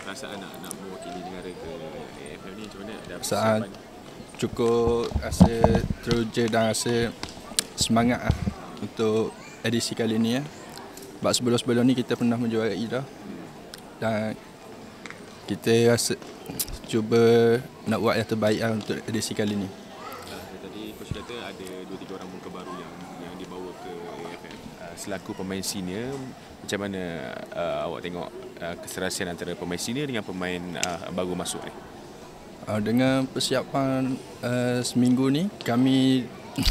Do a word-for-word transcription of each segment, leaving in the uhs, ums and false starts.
perasaan nak nak mewakili negara ke A F F ni macam mana? Dah Perasaan cukup rasa teruja dan rasa semangat lah untuk edisi kali ni ya. Sebab sebelum-sebelum ni kita pernah menjuarai dah. Dan kita rasa cuba nak buat yang terbaik lah untuk edisi kali ni. Uh, tadi coach kata ada dua tiga orang muka baru yang yang dibawa ke A F F. Uh, selaku pemain senior, macam mana uh, awak tengok uh, keserasian antara pemain senior dengan pemain uh, baru masuk ni? Uh, dengan persiapan uh, seminggu ni, kami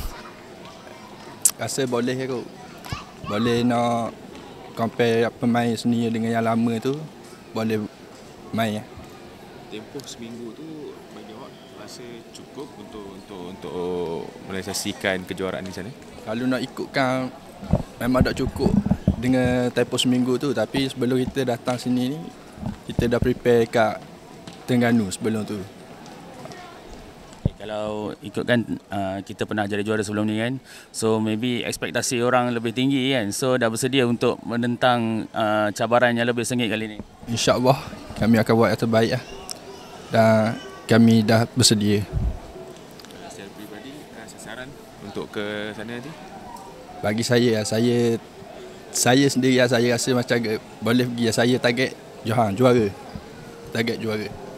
rasa boleh kot. Boleh nak compare pemain senior dengan yang lama tu, boleh main ya. Tempoh seminggu tu bagi awak rasa cukup untuk untuk untuk merealisasikan kejuaraan di sana? Kalau nak ikutkan memang tak cukup dengan tempoh seminggu tu, tapi sebelum kita datang sini ni kita dah prepare kat Terengganu sebelum tu. Kalau ikutkan uh, kita pernah jadi juara sebelum ni kan, so maybe ekspektasi orang lebih tinggi kan, so dah bersedia untuk menentang uh, cabaran yang lebih sengit kali ni. InsyaAllah kami akan buat yang terbaik lah. Dan kami dah bersedia. Secara peribadi, sasaran untuk ke sana nanti? Bagi saya, saya saya sendiri saya rasa macam boleh pergi. Saya target Johan juara. Target juara.